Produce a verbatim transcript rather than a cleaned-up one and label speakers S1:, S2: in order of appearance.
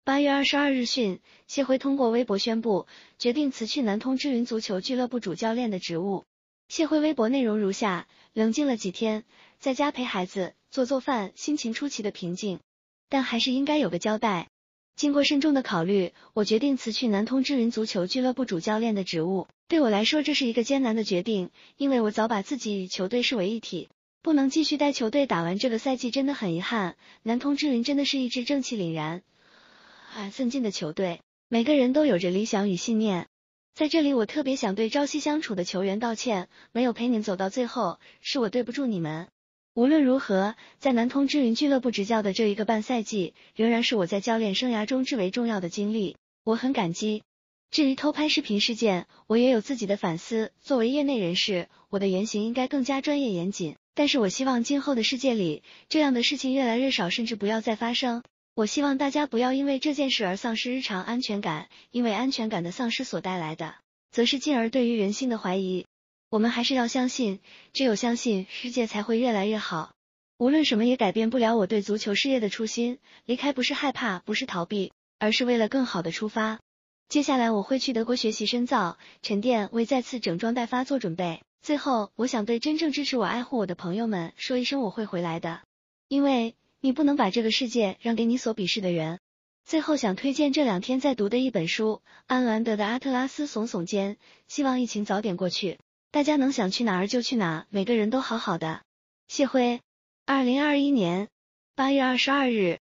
S1: 八月二十二日讯，谢辉通过微博宣布，决定辞去南通之云足球俱乐部主教练的职务。谢辉微博内容如下：冷静了几天，在家陪孩子，做做饭，心情出奇的平静，但还是应该有个交代。经过慎重的考虑，我决定辞去南通之云足球俱乐部主教练的职务。对我来说，这是一个艰难的决定，因为我早把自己与球队视为一体，不能继续带球队打完这个赛季真的很遗憾。南通之云真的是一支正气凛然、啊奋进的球队，每个人都有着理想与信念。在这里，我特别想对朝夕相处的球员道歉，没有陪你们走到最后，是我对不住你们。无论如何，在南通之云俱乐部执教的这一个半赛季，仍然是我在教练生涯中至为重要的经历，我很感激。至于偷拍视频事件，我也有自己的反思。作为业内人士，我的言行应该更加专业严谨，但是我希望今后的世界里，这样的事情越来越少，甚至不要再发生。我希望大家不要因为这件事而丧失日常安全感，因为安全感的丧失所带来的，则是进而对于人性的怀疑。我们还是要相信，只有相信，世界才会越来越好。无论什么也改变不了我对足球事业的初心，离开不是害怕，不是逃避，而是为了更好的出发。接下来我会去德国学习深造，沉淀，为再次整装待发做准备。最后，我想对真正支持我、爱护我的朋友们说一声，我会回来的，因为你不能把这个世界让给你所鄙视的人。最后想推荐这两天在读的一本书，安兰德的《阿特拉斯耸耸肩》，希望疫情早点过去，大家能想去哪儿就去哪，每个人都好好的。谢辉，二零二一年八月二十二日。